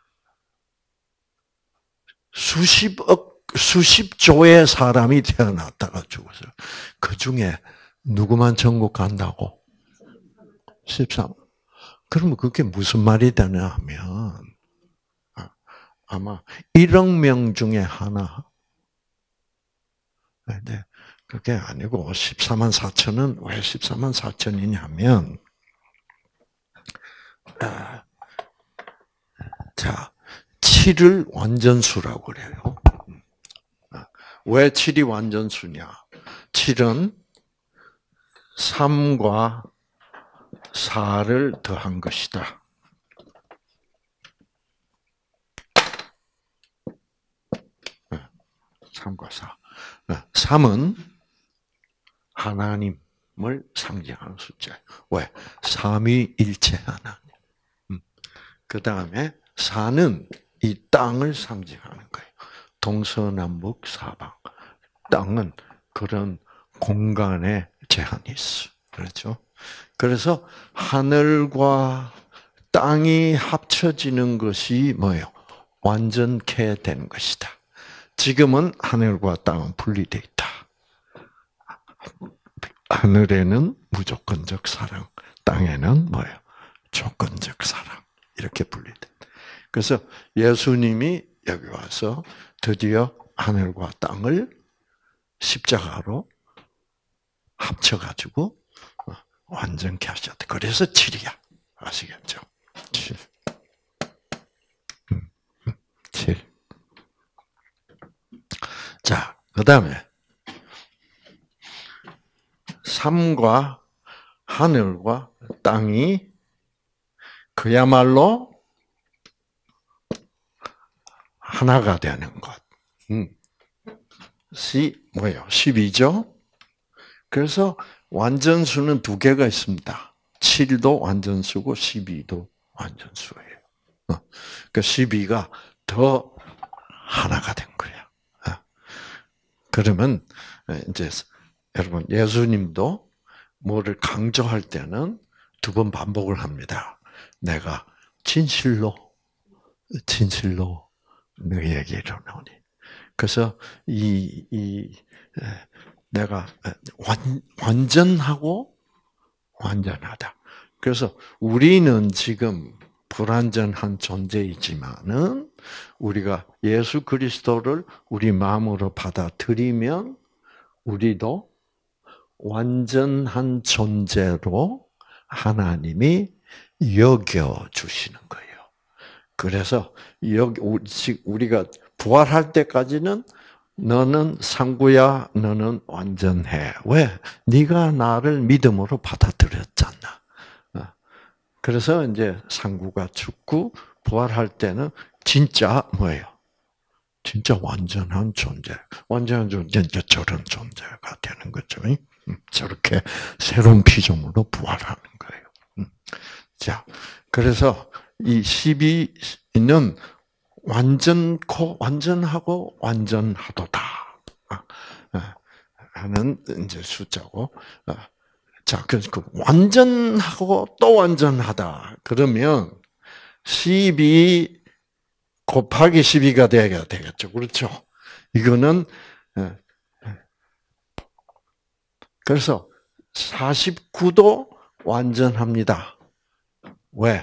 수십조의 사람이 태어났다가 죽었어요. 그 중에 누구만 천국 간다고? 13. 그러면 그게 무슨 말이 되냐 하면, 아마 1억 명 중에 하나. 네, 그게 아니고 14만 4천은 왜 14만 4천이냐면, 자, 7을 완전수라고 그래요. 왜 7이 완전수냐? 7은 3과 4를 더한 것이다. 3과 4. 3은 하나님을 상징하는 숫자예요. 왜? 삼위일체 하나님. 그 다음에 4는 이 땅을 상징하는 거예요. 동서남북 사방. 땅은 그런 공간에 제한이 있어. 그렇죠? 그래서 하늘과 땅이 합쳐지는 것이 뭐예요? 완전케 된 것이다. 지금은 하늘과 땅은 분리되어 있다. 하늘에는 무조건적 사랑, 땅에는 뭐예요? 조건적 사랑. 이렇게 분리돼. 그래서 예수님이 여기 와서 드디어 하늘과 땅을 십자가로 합쳐가지고 완전케 하셨다. 그래서 7이야. 아시겠죠? 7. 7. 자, 그 다음에 3과 하늘과 땅이 그야말로 하나가 되는 것. 뭐예요? 10이죠? 그래서 완전수는 두 개가 있습니다. 7도 완전수고 12도 완전수예요. 그 12가 더 하나가 된 거예요. 그러면 이제 여러분 예수님도 뭐를 강조할 때는 2번 반복을 합니다. 내가 진실로 너희에게 이르노니. 그래서 내가 완전하고 완전하다. 그래서 우리는 지금 불완전한 존재이지만은 우리가 예수 그리스도를 우리 마음으로 받아들이면 우리도 완전한 존재로 하나님이 여겨 주시는 거예요. 그래서 우리가 부활할 때까지는 너는 상구야, 너는 완전해. 왜? 네가 나를 믿음으로 받아들였잖아. 그래서 이제 상구가 죽고 부활할 때는 진짜 뭐예요? 진짜 완전한 존재. 완전한 존재, 이제 저런 존재가 되는 거죠. 저렇게 새로운 피조물로 부활하는 거예요. 자, 그래서 이 12는 완전하고 완전하도다 하는 이제 숫자고. 자, 그 완전하고 또 완전하다. 그러면 12 곱하기 12가 되겠죠. 그렇죠? 이거는 그래서 49도 완전합니다. 왜?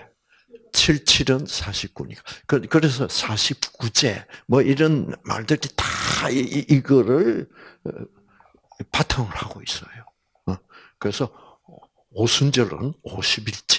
77은 49니까. 그래서 49제 뭐 이런 말들이 다 다 이거를 바탕을 하고 있어요. 그래서 오순절은 50일째.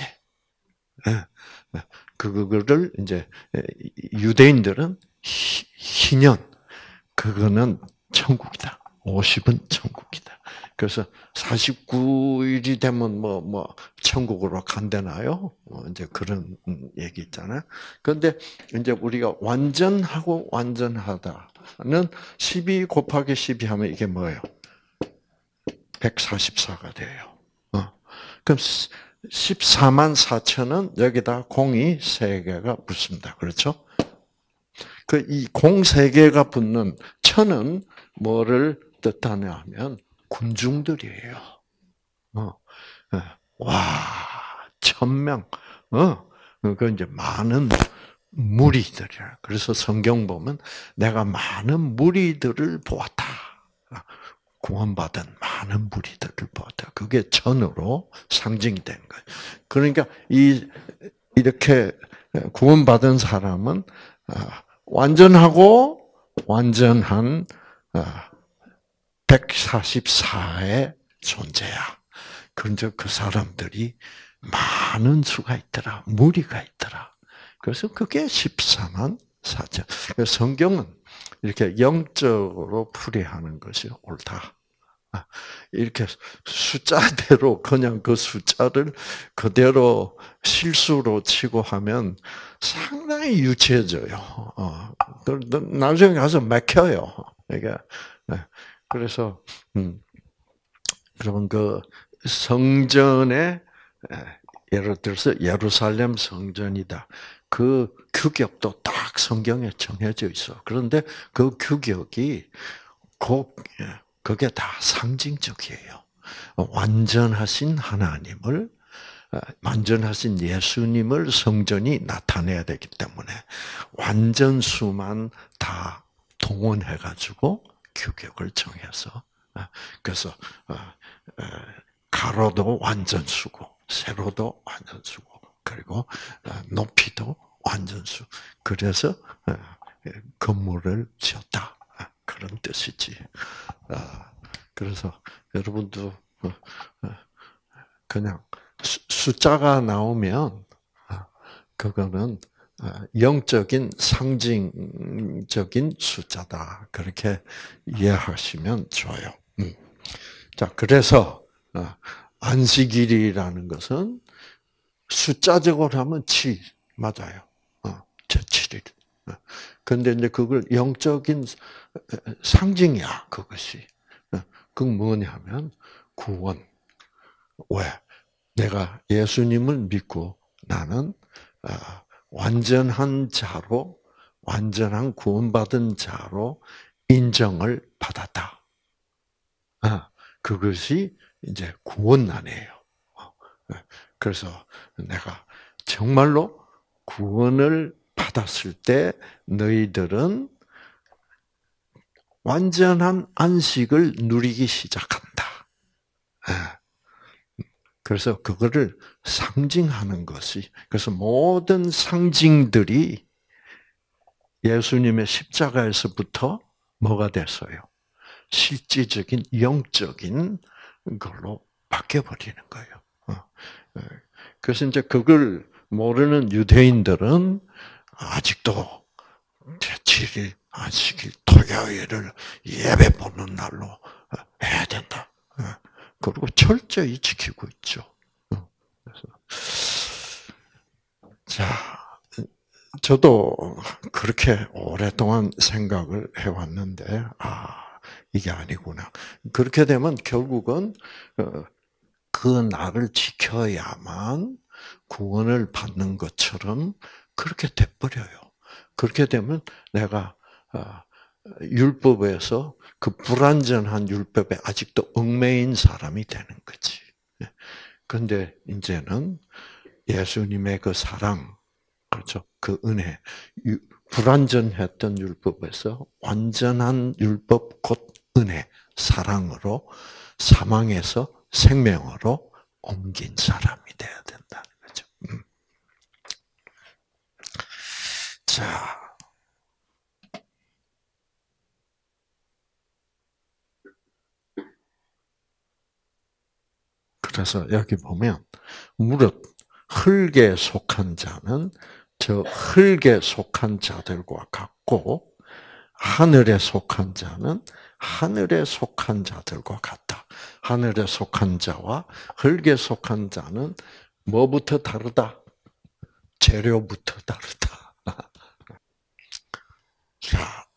그거를 이제 유대인들은 희년, 그거는 천국이다. 50은 천국이다. 그래서 49일이 되면 천국으로 간대나요? 이제 그런 얘기 있잖아요. 그런데 이제 우리가 완전하고 완전하다는 12 곱하기 12 하면 이게 뭐예요? 144가 돼요. 그럼 14만 4천은 여기다 공이 3개가 붙습니다. 그렇죠? 이 공 3개가 붙는 천은 뭐를 뜻하냐 하면 군중들이에요. 와, 1000명. 그 이제 많은 무리들이야. 그래서 성경 보면 내가 많은 무리들을 보았다. 구원받은 많은 무리들을 보았다. 그게 천으로 상징된 거예요. 그러니까 이렇게 구원받은 사람은 완전하고 완전한 144의 존재야. 그런데 그 사람들이 많은 수가 있더라. 무리가 있더라. 그래서 그게 14만 4천. 성경은 이렇게 영적으로 풀이하는 것이 옳다. 이렇게 숫자대로 그냥 그 숫자를 그대로 실수로 치고 하면 상당히 유치해져요. 나중에 가서 막혀요. 그러니까 그래서 그런 그 성전에 예를 들어서 예루살렘 성전이다. 그 규격도 딱 성경에 정해져 있어. 그런데 그 규격이 그게 다 상징적이에요. 완전하신 하나님을, 완전하신 예수님을 성전이 나타내야 되기 때문에 완전수만 다 동원해가지고 규격을 정해서 그래서 가로도 완전수고 세로도 완전수고 그리고 높이도 완전수. 그래서 건물을 지었다. 그런 뜻이지. 그래서 여러분도 그냥 숫자가 나오면 그거는 영적인 상징적인 숫자다. 그렇게 이해하시면 좋아요. 자, 그래서 안식일이라는 것은 숫자적으로 하면 7 맞아요. 제7일. 그런데 이제 그걸 영적인 상징이야, 그것이. 그건 뭐냐면 구원. 왜? 내가 예수님을 믿고 나는 완전한 자로, 완전한 구원받은 자로 인정을 받았다. 그것이 이제 구원난이에요. 그래서 내가 정말로 구원을 받았을 때 너희들은 완전한 안식을 누리기 시작한다. 그래서 그거를 상징하는 것이, 그래서 모든 상징들이 예수님의 십자가에서부터 뭐가 됐어요? 실질적인 영적인 걸로 바뀌어버리는 거예요. 그래서 이제 그걸 모르는 유대인들은 아직도 제7일, 안식일, 토요일을 예배 보는 날로 해야 된다. 그리고 철저히 지키고 있죠. 그래서 자, 저도 그렇게 오랫동안 생각을 해왔는데, 이게 아니구나. 그렇게 되면 결국은 그 날을 지켜야만 구원을 받는 것처럼 그렇게 돼버려요. 그렇게 되면 내가 율법에서 그 불완전한 율법에 아직도 얽매인 사람이 되는 거지. 그런데 이제는 예수님의 그 사랑, 그렇죠? 그 은혜, 불완전했던 율법에서 완전한 율법 곧 은혜, 사랑으로 사망에서 생명으로 옮긴 사람이 돼야 된다는 거죠. 자, 그래서 여기 보면 무릇 흙에 속한 자는 저 흙에 속한 자들과 같고 하늘에 속한 자는 하늘에 속한 자들과 같다. 하늘에 속한 자와 흙에 속한 자는 뭐부터 다르다? 재료부터 다르다. 자,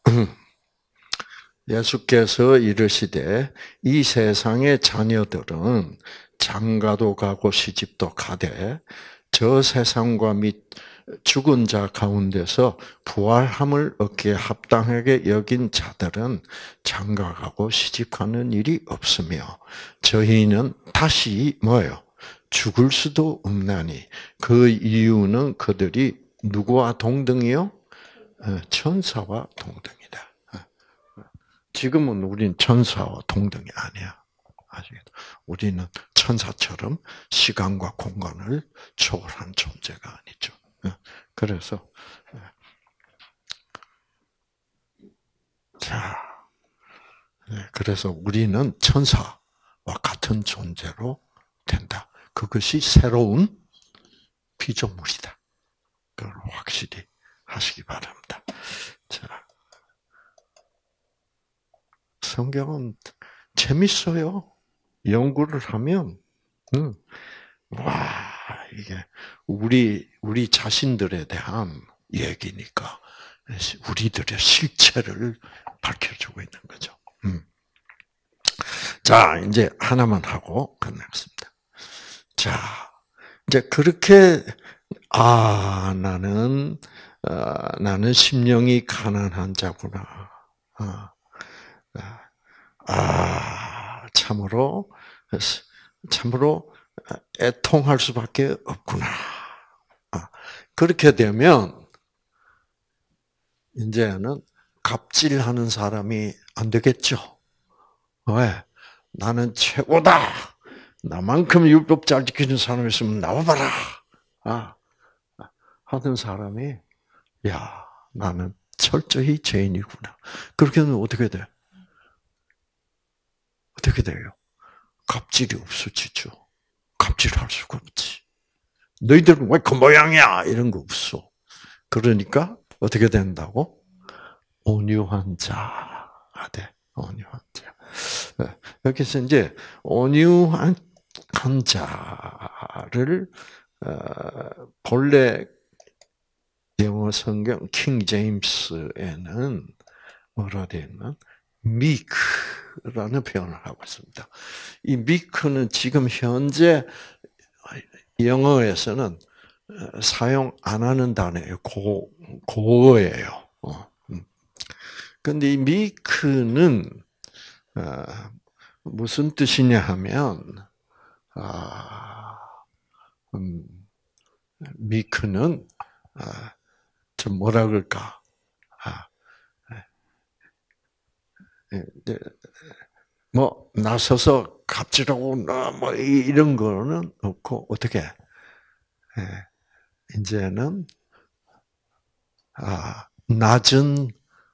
예수께서 이르시되 이 세상의 자녀들은 장가도 가고 시집도 가되 저 세상과 및 죽은 자 가운데서 부활함을 얻기에 합당하게 여긴 자들은 장가가고 시집가는 일이 없으며 저희는 다시 뭐예요? 죽을 수도 없나니 그 이유는 그들이 누구와 동등이요? 천사와 동등이다. 지금은 우린 천사와 동등이 아니야. 아시겠죠? 우리는 천사처럼 시간과 공간을 초월한 존재가 아니죠. 그래서 자, 그래서 우리는 천사와 같은 존재로 된다. 그것이 새로운 피조물이다. 그걸 확실히 하시기 바랍니다. 자, 성경은 재밌어요. 연구를 하면, 와, 이게 우리 자신들에 대한 얘기니까 우리들의 실체를 밝혀주고 있는 거죠. 자, 이제 하나만 하고 끝내겠습니다. 자, 이제 그렇게 나는 심령이 가난한 자구나. 참으로 애통할 수밖에 없구나. 그렇게 되면 이제는 갑질하는 사람이 안 되겠죠. 왜? 나는 최고다. 나만큼 율법 잘 지키는 사람이 있으면 나와봐라. 하던 사람이 야, 나는 철저히 죄인이구나. 그렇게 되면 어떻게 돼? 어떻게 돼요? 갑질이 없어지죠. 갑질할 수가 없지. 너희들은 왜 그 모양이야? 이런 거 없어. 그러니까 어떻게 된다고? 온유한 자가 돼. 온유한 자. 여기서 이제 온유한 자를 본래 영어 성경 킹 제임스에는 뭐라 되어 있나? meek라는 표현을 하고 있습니다. 이 meek는 지금 현재 영어에서는 사용 안 하는 단어예요. 고어예요. 근데 이 meek는 무슨 뜻이냐 하면 meek는 좀 뭐라 그럴까? 뭐 나서서 갑질하고 뭐 이런 거는 없고 어떻게? 이제는 낮은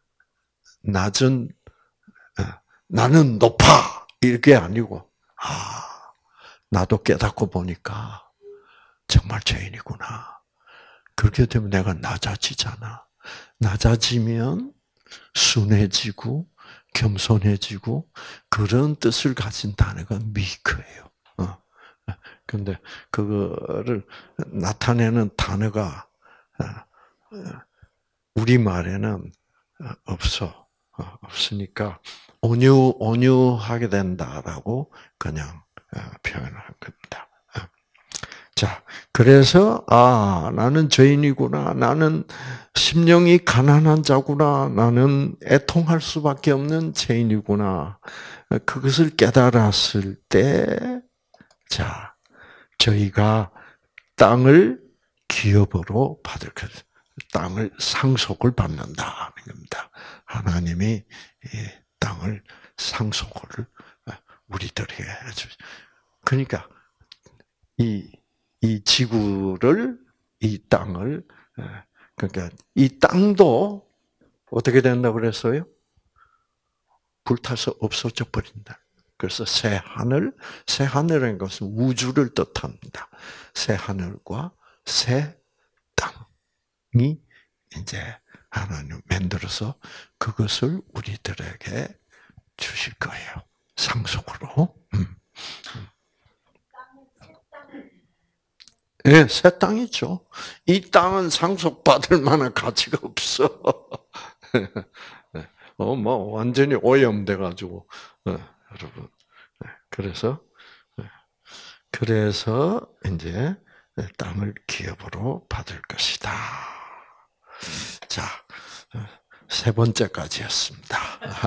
나는 높아 이게 아니고 나도 깨닫고 보니까 정말 죄인이구나. 그렇게 되면 내가 낮아지잖아. 낮아지면 순해지고 겸손해지고 그런 뜻을 가진 단어가 meek예요. 근데 그거를 나타내는 단어가 우리말에는 없으니까 온유하게 된다라고 그냥 표현을 한 겁니다. 자, 그래서 나는 죄인이구나. 나는 심령이 가난한 자구나. 나는 애통할 수밖에 없는 죄인이구나. 그것을 깨달았을 때, 자, 저희가 땅을 기업으로 받을 것, 땅을 상속을 받는다는 겁니다. 하나님이 땅을 상속을 우리들에게 해주죠. 그러니까 이 지구를, 이 땅을, 그러니까 이 땅도 어떻게 된다고 그랬어요? 불타서 없어져 버린다. 그래서 새 하늘이라는 것은 우주를 뜻합니다. 새 하늘과 새 땅이 이제 하나님 만들어서 그것을 우리들에게 주실 거예요. 상속으로. 예, 새 땅이죠. 이 땅은 상속받을 만한 가치가 없어. 뭐, 완전히 오염돼가지고, 여러분. 그래서, 이제, 땅을 기업으로 받을 것이다. 자, 세 번째까지였습니다.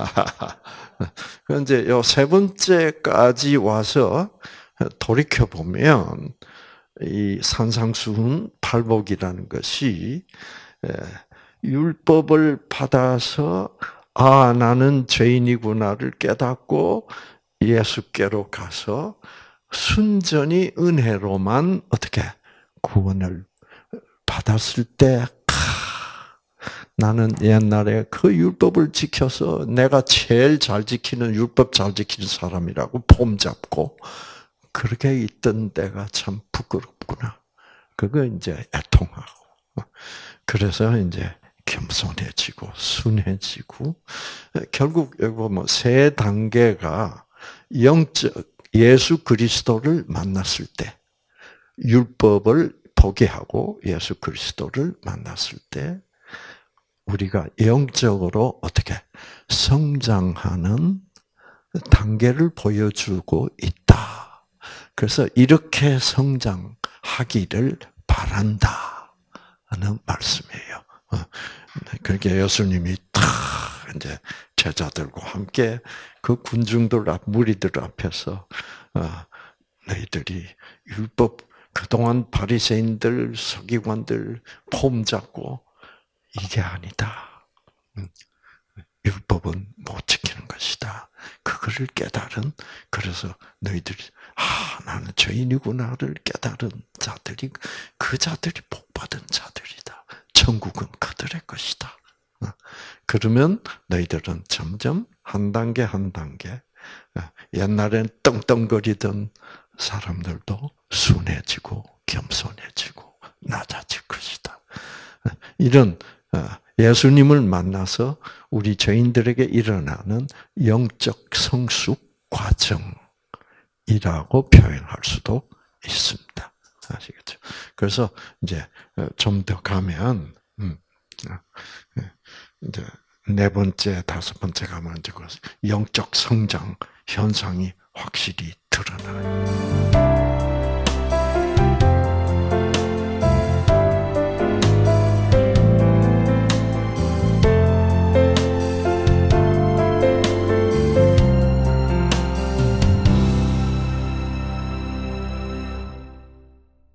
이제 요 세 번째까지 와서 돌이켜보면, 이 산상수훈 팔복이라는 것이 율법을 받아서 나는 죄인이구나를 깨닫고 예수께로 가서 순전히 은혜로만 어떻게 구원을 받았을 때 나는 옛날에 그 율법을 지켜서 내가 제일 잘 지키는 율법 잘 지키는 사람이라고 폼 잡고 그렇게 있던 때가 참 부끄럽구나. 그거 이제 애통하고. 그래서 이제 겸손해지고, 순해지고, 결국, 여기 보면 세 단계가 영적, 예수 그리스도를 만났을 때, 율법을 포기하고 예수 그리스도를 만났을 때, 우리가 영적으로 어떻게 성장하는 단계를 보여주고 있다. 그래서 이렇게 성장하기를 바란다는 말씀이에요. 그렇게 예수님이 탁 이제 제자들과 함께 그 군중들 무리들 앞에서 너희들이 율법 그동안 바리새인들 서기관들 폼 잡고 이게 아니다. 율법은 못 지키는 것이다. 그거를 깨달은 그래서 너희들이 나는 죄인이구나를 깨달은 자들이 그 자들이 복받은 자들이다. 천국은 그들의 것이다. 그러면 너희들은 점점 한 단계 한 단계 옛날엔 떵떵거리던 사람들도 순해지고 겸손해지고 낮아질 것이다. 이런 예수님을 만나서 우리 죄인들에게 일어나는 영적 성숙 과정이라고 표현할 수도 있습니다. 아시겠죠? 그래서 이제 좀 더 가면 이제 네 번째, 다섯 번째 가면 이제 영적 성장 현상이 확실히 드러나요.